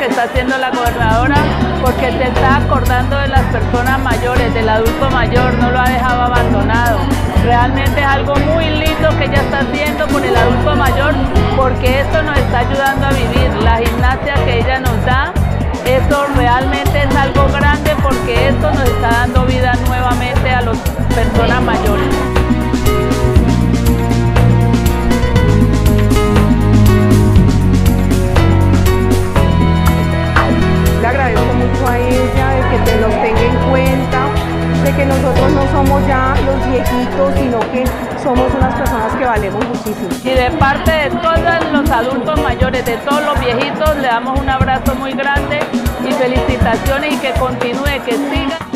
está haciendo la gobernadora, porque se está acordando de las personas mayores, del adulto mayor, no lo ha dejado abandonado. Realmente es algo muy lindo que ella está haciendo por el adulto mayor, porque esto nos está ayudando a vivir. La gimnasia que ella nos da, eso realmente es algo grande, porque esto nos está dando vida nuevamente a las personas mayores. Le agradezco mucho a ella de que nos tenga en cuenta, de que nosotros no somos ya los viejitos, sino que somos unas personas que valemos muchísimo. Y de parte de todos los adultos mayores, de todos los viejitos, le damos un abrazo muy grande y felicitaciones, y que continúe, que siga.